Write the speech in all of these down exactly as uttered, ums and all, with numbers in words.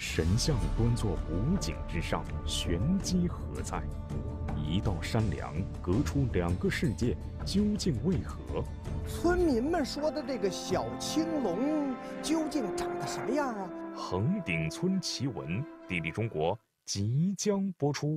神像端坐湖景之上，玄机何在？一道山梁隔出两个世界，究竟为何？ 村民们说的这个小青龙究竟长得什么样啊？ 横顶村奇闻，地理中国即将播出。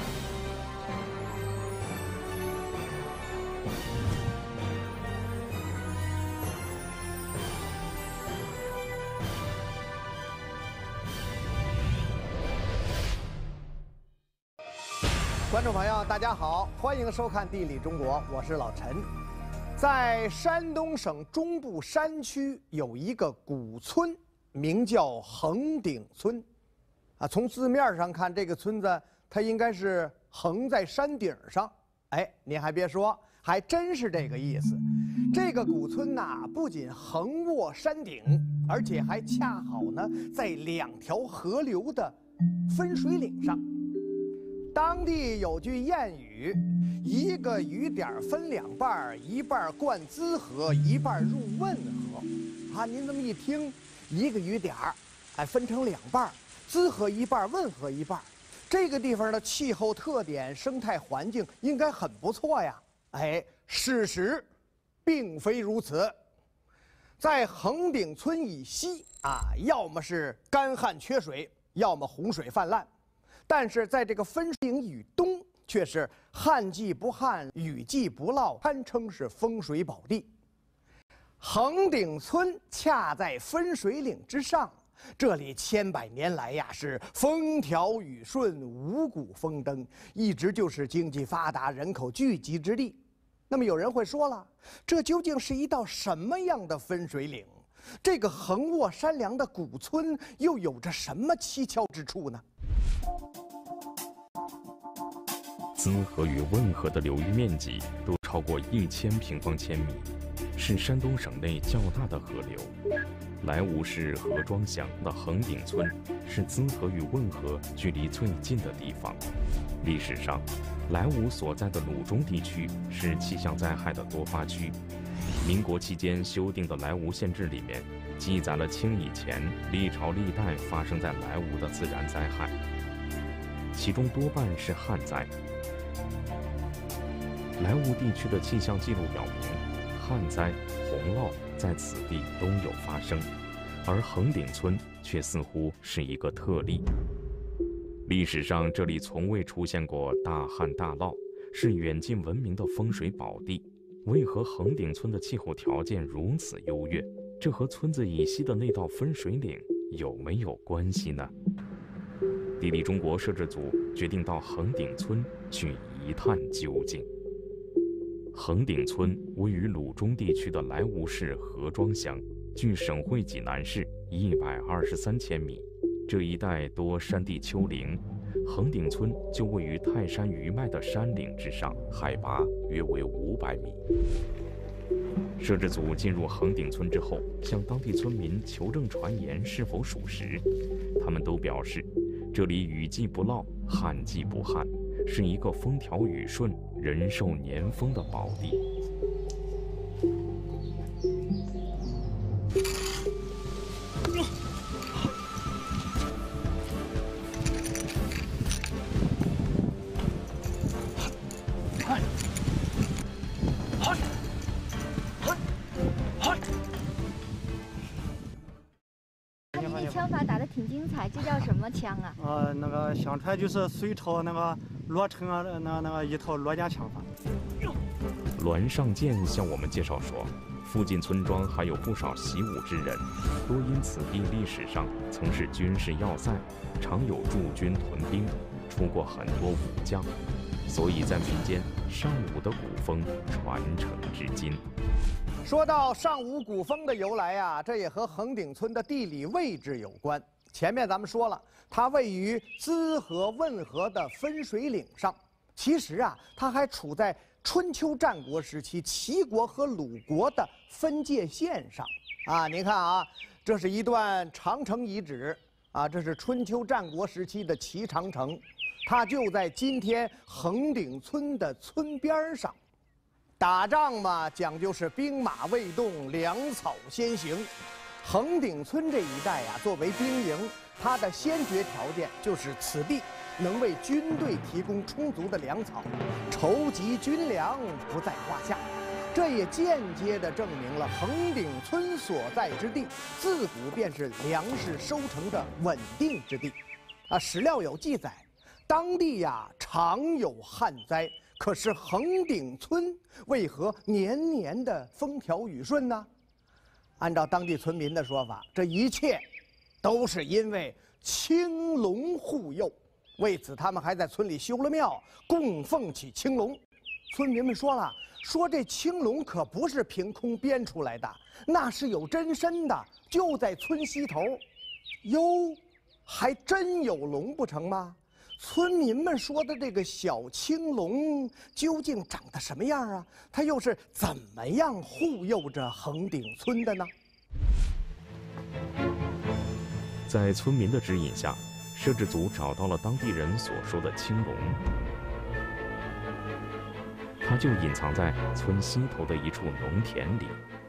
观众朋友，大家好，欢迎收看《地理中国》，我是老陈。在山东省中部山区有一个古村，名叫横顶村。啊，从字面上看，这个村子它应该是横在山顶上。哎，您还别说，还真是这个意思。这个古村呐，不仅横卧山顶，而且还恰好呢在两条河流的分水岭上。当地有句谚语：“一个雨点分两半，一半灌资河，一半入汶河。”啊，您这么一听，一个雨点儿，哎，分成两半，资河一半，汶河一半。这个地方的气候特点、生态环境应该很不错呀。哎，事实并非如此。在横顶村以西啊，要么是干旱缺水，要么洪水泛滥。但是在这个分水岭以东，却是旱季不旱，雨季不涝，堪称是风水宝地。横顶村恰在分水岭之上，这里千百年来呀是风调雨顺，五谷丰登，一直就是经济发达、人口聚集之地。那么有人会说了，这究竟是一道什么样的分水岭？这个横卧山梁的古村又有着什么蹊跷之处呢？ 资河与汶河的流域面积都超过一千平方千米，是山东省内较大的河流。莱芜市河庄乡的横顶村是资河与汶河距离最近的地方。历史上，莱芜所在的鲁中地区是气象灾害的多发区。民国期间修订的莱芜县志里面记载了清以前历朝历代发生在莱芜的自然灾害，其中多半是旱灾。莱芜地区的气象记录表明，旱灾、洪涝在此地都有发生，而横顶村却似乎是一个特例。历史上这里从未出现过大旱大涝，是远近闻名的风水宝地。为何横顶村的气候条件如此优越？这和村子以西的那道分水岭有没有关系呢？地理中国摄制组决定到横顶村去一探究竟。横顶村位于鲁中地区的莱芜市河庄乡，距省会济南市一百二十三千米。这一带多山地丘陵，横顶村就位于泰山余脉的山岭之上，海拔约为五百米。摄制组进入横顶村之后，向当地村民求证传言是否属实。他们都表示，这里雨季不涝，旱季不旱，是一个风调雨顺、人寿年丰的宝地。 枪法打得挺精彩，这叫什么枪啊？ 呃，那个相传就是隋朝那个罗成啊，那那个一套罗家枪法。 栾尚健向我们介绍说，附近村庄还有不少习武之人，多因此地历史上曾是军事要塞，常有驻军屯兵，出过很多武将，所以在民间尚武的古风传承至今。 说到尚武古风的由来啊，这也和横顶村的地理位置有关。前面咱们说了，它位于资河、汶河的分水岭上。其实啊，它还处在春秋战国时期齐国和鲁国的分界线上。啊，您看啊，这是一段长城遗址啊，这是春秋战国时期的齐长城，它就在今天横顶村的村边上。打仗嘛，讲究是兵马未动，粮草先行。 横顶村这一带呀、啊，作为兵营，它的先决条件就是此地能为军队提供充足的粮草，筹集军粮不在话下。这也间接地证明了横顶村所在之地自古便是粮食收成的稳定之地。啊，史料有记载，当地呀常有旱灾，可是横顶村为何年年的风调雨顺呢？按照当地村民的说法，这一切都是因为青龙护佑。为此，他们还在村里修了庙，供奉起青龙。村民们说了，说这青龙可不是凭空编出来的，那是有真身的，就在村西头。哟，还真有龙不成吗？村民们说的这个小青龙究竟长得什么样啊？它又是怎么样护佑着横顶村的呢？ 在村民的指引下，摄制组找到了当地人所说的青龙，它就隐藏在村西头的一处农田里。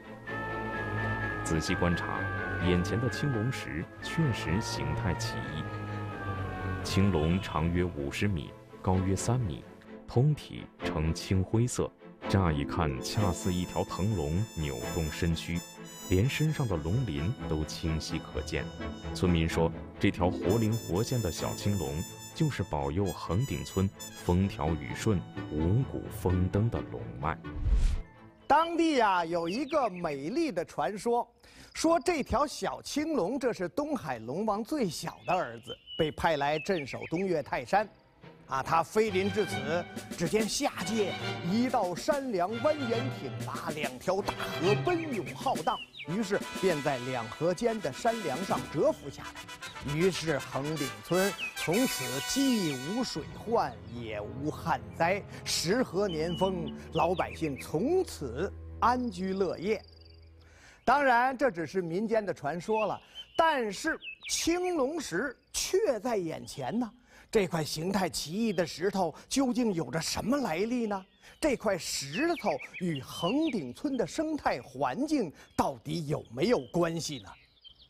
仔细观察，眼前的青龙石确实形态奇异。青龙长约五十米，高约三米，通体呈青灰色，乍一看恰似一条腾龙扭动身躯，连身上的龙鳞都清晰可见。村民说，这条活灵活现的小青龙就是保佑横顶村风调雨顺、五谷丰登的龙脉。 当地呀、啊、有一个美丽的传说，说这条小青龙这是东海龙王最小的儿子，被派来镇守东岳泰山。啊，他飞临至此，只见下界一道山梁蜿蜒挺拔，两条大河奔涌浩荡，于是便在两河间的山梁上蛰伏下来。于是横顶村从此既无水患，也无旱灾，时和年丰，老百姓从此安居乐业。当然，这只是民间的传说了，但是青龙石却在眼前呢。这块形态奇异的石头究竟有着什么来历呢？这块石头与横顶村的生态环境到底有没有关系呢？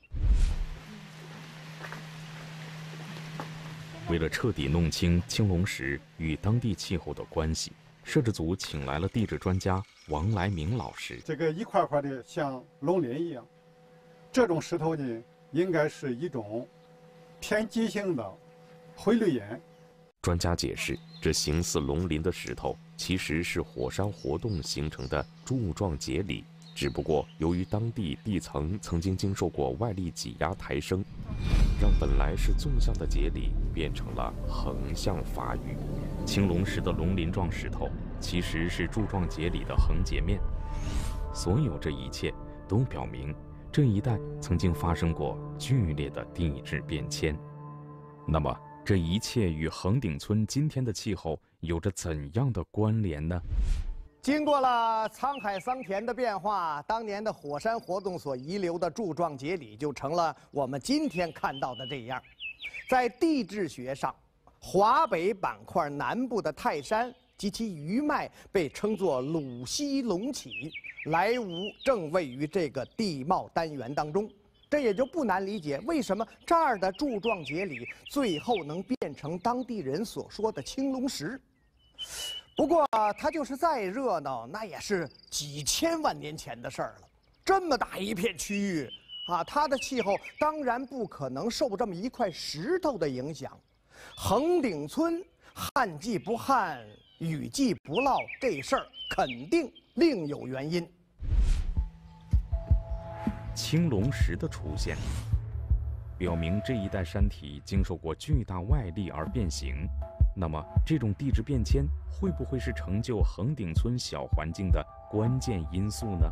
为了彻底弄清青龙石与当地气候的关系，摄制组请来了地质专家王来明老师。 这个一块块的像龙鳞一样，这种石头呢，应该是一种偏激性的灰绿岩。 专家解释，这形似龙鳞的石头其实是火山活动形成的柱状节理，只不过由于当地地层曾经经受过外力挤压抬升，让本来是纵向的节理变成了横向发育。青龙石的龙鳞状石头其实是柱状节理的横截面。所有这一切都表明，这一带曾经发生过剧烈的地质变迁。那么这一切与横顶村今天的气候有着怎样的关联呢？ 经过了沧海桑田的变化，当年的火山活动所遗留的柱状节理就成了我们今天看到的这样。在地质学上，华北板块南部的泰山及其余脉被称作鲁西隆起，莱芜正位于这个地貌单元当中。这也就不难理解，为什么这儿的柱状节理最后能变成当地人所说的青龙石。不过它就是再热闹，那也是几千万年前的事儿了。这么大一片区域啊，它的气候当然不可能受这么一块石头的影响。横顶村旱季不旱，雨季不涝，这事儿肯定另有原因。 青龙石的出现，表明这一带山体经受过巨大外力而变形。那么，这种地质变迁会不会是成就横顶村小环境的关键因素呢？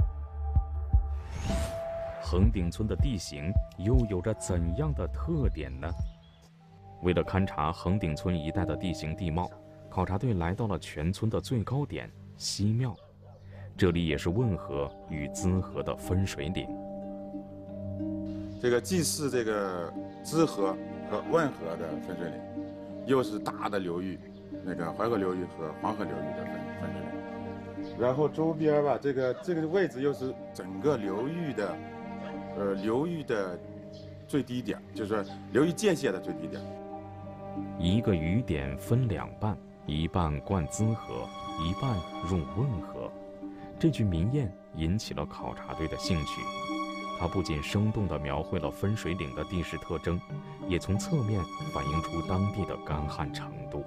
横顶村的地形又有着怎样的特点呢？为了勘察横顶村一带的地形地貌，考察队来到了全村的最高点西庙。这里也是汶河与滋河的分水岭。 这个既是这个滋河和汶河的分水岭，又是大的流域，那个淮河流域和黄河流域的分分水岭。然后周边吧，这个这个位置又是整个流域的呃流域的最低点，就是说流域界限的最低点。 一个雨点分两半，一半灌资河，一半入汶河。这句民谚引起了考察队的兴趣。它不仅生动地描绘了分水岭的地势特征，也从侧面反映出当地的干旱程度。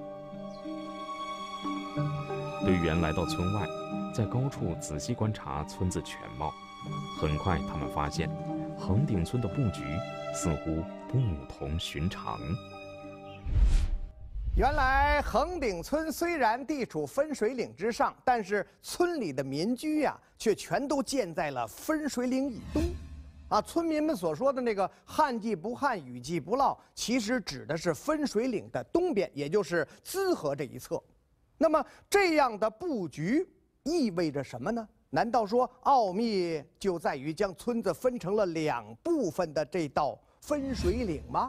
队员来到村外，在高处仔细观察村子全貌。很快，他们发现横顶村的布局似乎不同寻常。 原来横顶村虽然地处分水岭之上，但是村里的民居呀、啊，却全都建在了分水岭以东。啊，村民们所说的那个“旱季不旱，雨季不涝”，其实指的是分水岭的东边，也就是资河这一侧。那么这样的布局意味着什么呢？难道说奥秘就在于将村子分成了两部分的这道分水岭吗？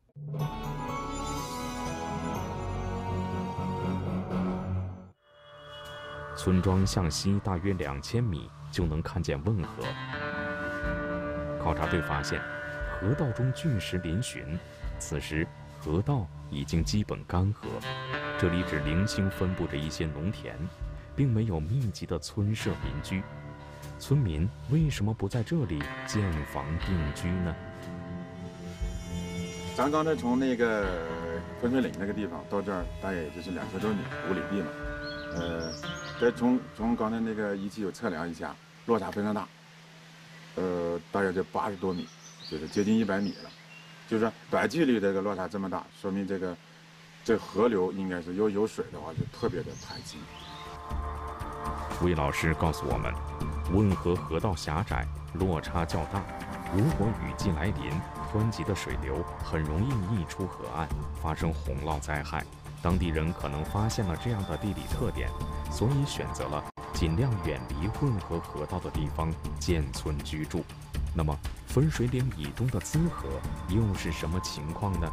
村庄向西大约两千米就能看见汶河。考察队发现，河道中巨石嶙峋，此时河道已经基本干涸，这里只零星分布着一些农田，并没有密集的村舍民居。村民为什么不在这里建房定居呢？ 咱刚才从那个分水岭那个地方到这儿，大概也就是两千多米，五里地嘛。呃，再从从刚才那个仪器有测量一下，落差非常大。呃，大约就八十多米，就是接近一百米了。就是说短距离这个落差这么大，说明这个这河流应该是有有水的话，就特别的排挤。 魏老师告诉我们，汶河河道狭窄，落差较大，如果雨季来临，湍急的水流很容易溢出河岸，发生洪涝灾害。当地人可能发现了这样的地理特点，所以选择了尽量远离汶河河道的地方建村居住。那么，分水岭以东的资河又是什么情况呢？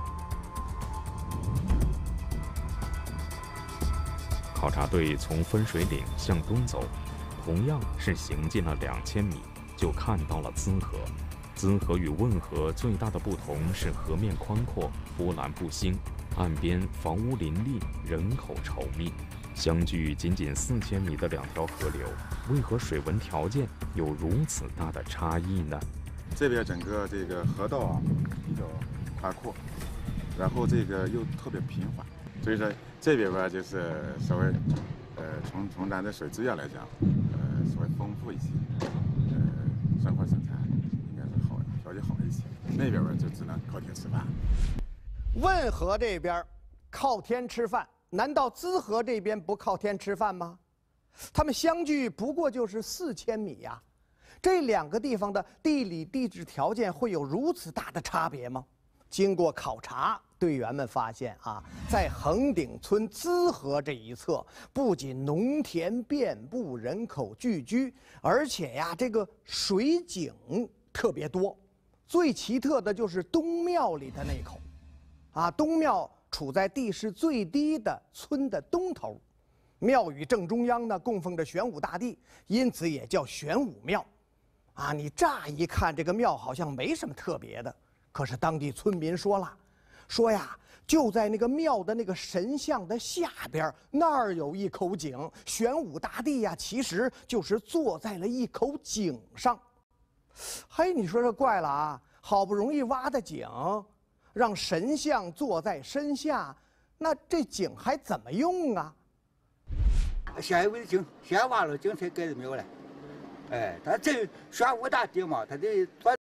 考察队从分水岭向东走，同样是行进了两千米，就看到了资河。资河与汶河最大的不同是河面宽阔，波澜不兴，岸边房屋林立，人口稠密。相距仅仅四千米的两条河流，为何水文条件有如此大的差异呢？ 这边整个这个河道啊比较宽阔，然后这个又特别平缓，所以说这边吧就是稍微呃从从咱的水资源来讲，呃稍微丰富一些，呃生活生产应该是好条件好一些。那边吧就只能靠天吃饭。 汶河这边靠天吃饭，难道资河这边不靠天吃饭吗？它们相距不过就是四千米呀、啊，这两个地方的地理地质条件会有如此大的差别吗？经过考察，队员们发现啊，在横顶村资河这一侧，不仅农田遍布，人口聚居，而且呀，这个水井特别多。最奇特的就是东庙里的那口，啊，东庙处在地势最低的村的东头，庙宇正中央呢供奉着玄武大帝，因此也叫玄武庙。啊，你乍一看这个庙好像没什么特别的，可是当地村民说了，说呀，就在那个庙的那个神像的下边，那儿有一口井，玄武大帝呀，其实就是坐在了一口井上。嘿，你说这怪了啊！好不容易挖的井，让神像坐在身下，那这井还怎么用啊？ 先有的井，先挖了井才盖的庙嘞。哎，他这玄武大帝嘛，他得钻。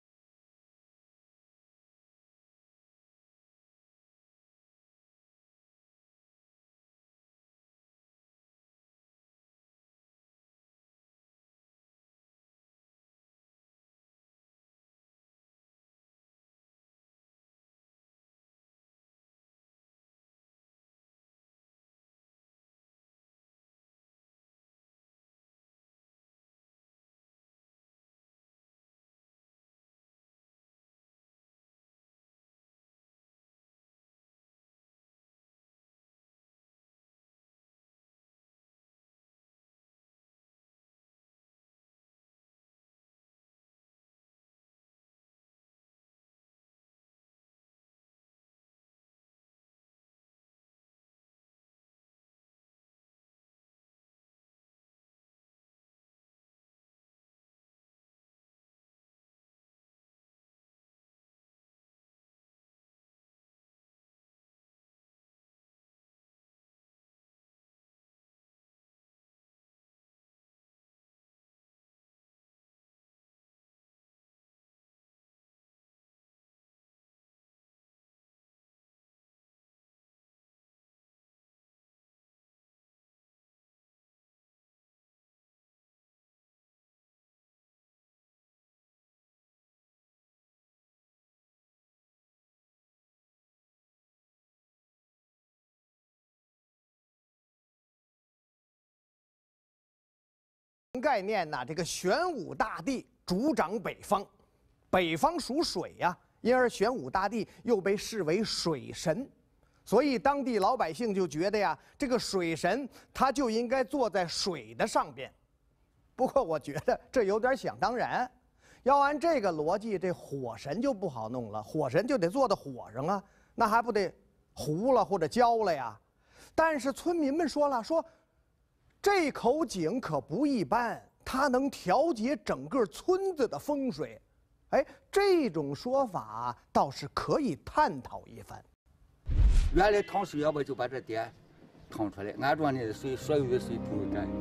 概念呢，这个玄武大帝主掌北方，北方属水呀、啊，因而玄武大帝又被视为水神，所以当地老百姓就觉得呀，这个水神他就应该坐在水的上边。不过我觉得这有点想当然，要按这个逻辑，这火神就不好弄了，火神就得坐在火上啊，那还不得糊了或者焦了呀？但是村民们说了，说这口井可不一般，它能调节整个村子的风水。哎，这种说法倒是可以探讨一番。 原来趟水，要不就把这点趟出来，安装的水，所有的水都干。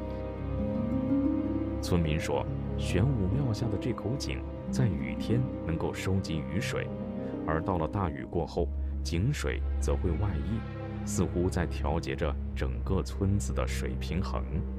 村民说，玄武庙下的这口井在雨天能够收集雨水，而到了大雨过后，井水则会外溢，似乎在调节着整个村子的水平衡。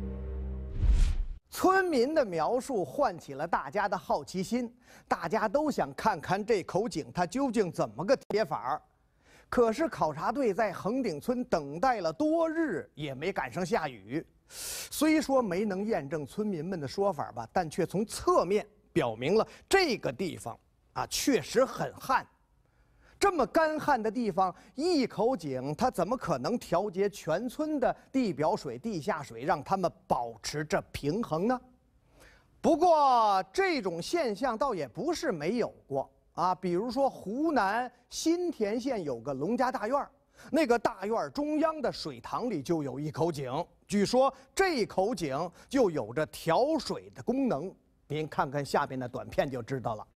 村民的描述唤起了大家的好奇心，大家都想看看这口井它究竟怎么个贴法儿。可是考察队在横顶村等待了多日，也没赶上下雨。虽说没能验证村民们的说法吧，但却从侧面表明了这个地方啊确实很旱。这么干旱的地方，一口井它怎么可能调节全村的地表水、地下水，让它们保持着平衡呢？不过这种现象倒也不是没有过啊，比如说湖南新田县有个龙家大院，那个大院中央的水塘里就有一口井，据说这口井就有着调水的功能。您看看下边的短片就知道了。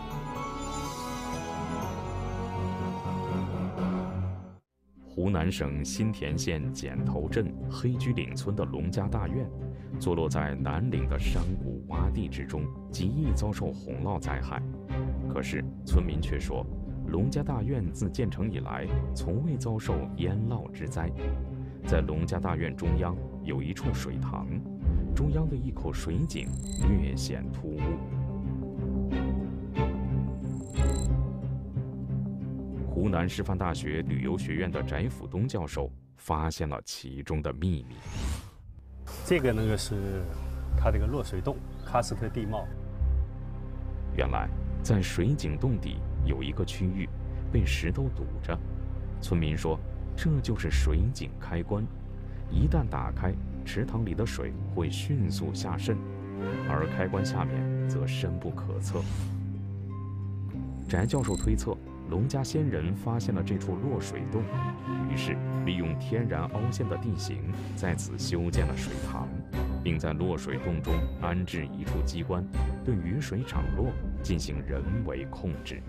湖南省新田县剪头镇黑居岭村的龙家大院，坐落在南岭的山谷洼地之中，极易遭受洪涝灾害。可是村民却说，龙家大院自建成以来，从未遭受淹涝之灾。在龙家大院中央有一处水塘，中央的一口水井略显突兀。湖南师范大学旅游学院的翟辅东教授发现了其中的秘密。 这个那个是它这个落水洞，喀斯特地貌。 原来在水井洞底有一个区域被石头堵着，村民说这就是水井开关，一旦打开，池塘里的水会迅速下渗，而开关下面则深不可测。翟教授推测，龙家先人发现了这处落水洞，于是利用天然凹陷的地形，在此修建了水塘，并在落水洞中安置一处机关，对雨水涨落进行人为控制。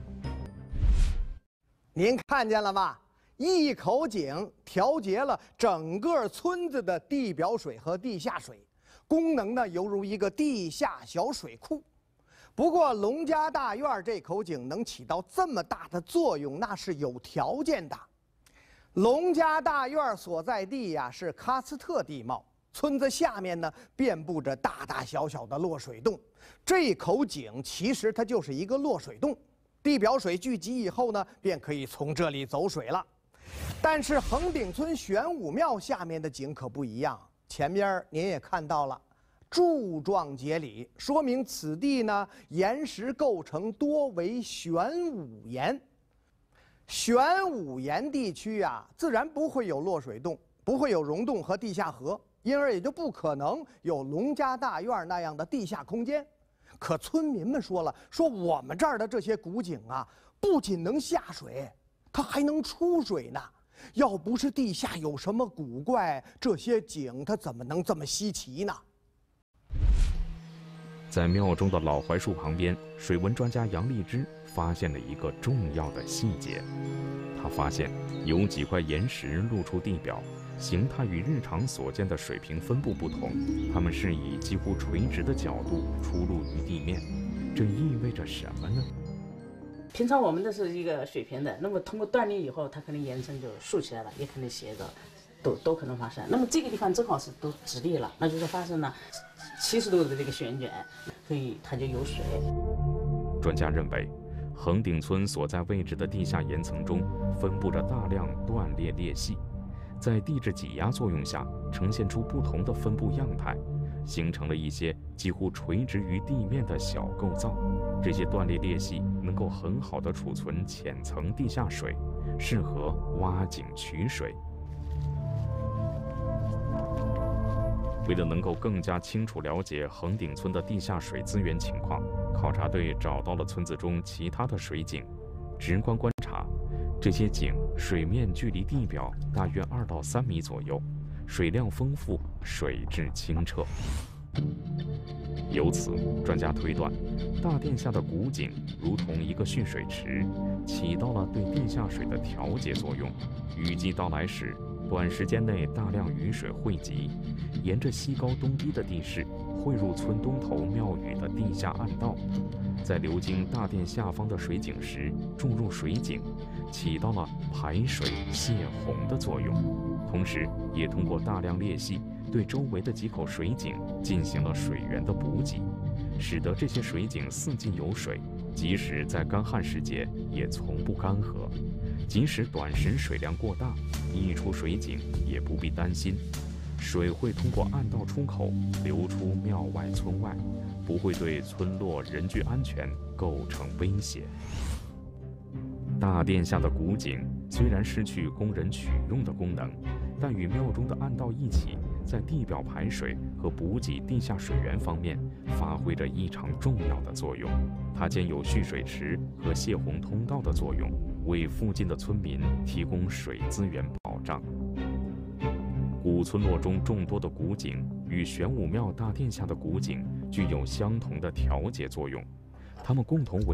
您看见了吧？一口井调节了整个村子的地表水和地下水，功能呢犹如一个地下小水库。不过龙家大院这口井能起到这么大的作用，那是有条件的。龙家大院所在地呀是喀斯特地貌，村子下面呢遍布着大大小小的落水洞。这口井其实它就是一个落水洞，地表水聚集以后呢，便可以从这里走水了。但是横顶村玄武庙下面的井可不一样，前边您也看到了。柱状节理，说明此地呢岩石构成多为玄武岩。玄武岩地区啊，自然不会有落水洞，不会有溶洞和地下河，因而也就不可能有龙家大院那样的地下空间。可村民们说了，说我们这儿的这些古井啊，不仅能下水，它还能出水呢。要不是地下有什么古怪，这些井它怎么能这么稀奇呢？ 在庙中的老槐树旁边，水文专家杨荔枝发现了一个重要的细节。他发现有几块岩石露出地表，形态与日常所见的水平分布不同，它们是以几乎垂直的角度出露于地面。这意味着什么呢？ 平常我们的是一个水平的，那么通过断裂以后，它可能延伸就竖起来了，也可能斜着，都都可能发生。那么这个地方正好是都直立了，那就是发生了七十度的这个旋卷，所以它就有水。 专家认为，横顶村所在位置的地下岩层中分布着大量断裂裂隙，在地质挤压作用下呈现出不同的分布样态， 形成了一些几乎垂直于地面的小构造。这些断裂裂隙能够很好地储存浅层地下水，适合挖井取水。为了能够更加清楚了解横顶村的地下水资源情况，考察队找到了村子中其他的水井，直观观察，这些井水面距离地表大约二到三米左右，水量丰富，水质清澈。由此，专家推断，大殿下的古井如同一个蓄水池，起到了对地下水的调节作用。雨季到来时，短时间内大量雨水汇集，沿着西高东低的地势汇入村东头庙宇的地下暗道，在流经大殿下方的水井时注入水井，起到了排水泄洪的作用。同时，也通过大量裂隙对周围的几口水井进行了水源的补给，使得这些水井四季有水，即使在干旱时节也从不干涸。即使短时水量过大，溢出水井也不必担心，水会通过暗道出口流出庙外村外，不会对村落人居安全构成威胁。大殿下的古井虽然失去供人取用的功能，但与庙中的暗道一起，在地表排水和补给地下水源方面发挥着异常重要的作用。它兼有蓄水池和泄洪通道的作用，为附近的村民提供水资源保障。古村落中众多的古井与玄武庙大殿下的古井具有相同的调节作用，它们共同为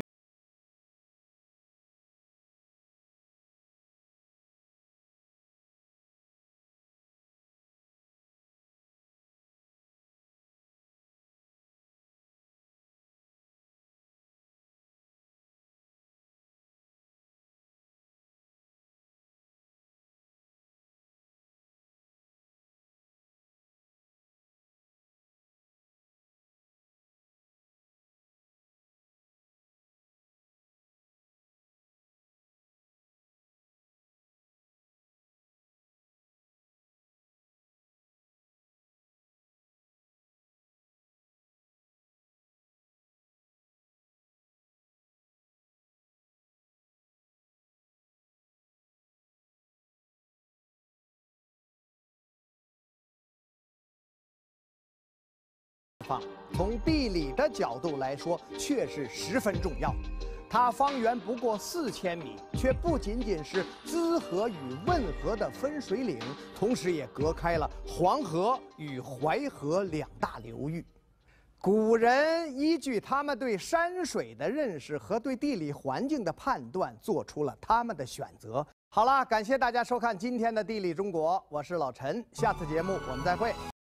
从地理的角度来说，确实十分重要。它方圆不过四千米，却不仅仅是滋河与汶河的分水岭，同时也隔开了黄河与淮河两大流域。古人依据他们对山水的认识和对地理环境的判断，做出了他们的选择。好了，感谢大家收看今天的《地理中国》，我是老陈，下次节目我们再会。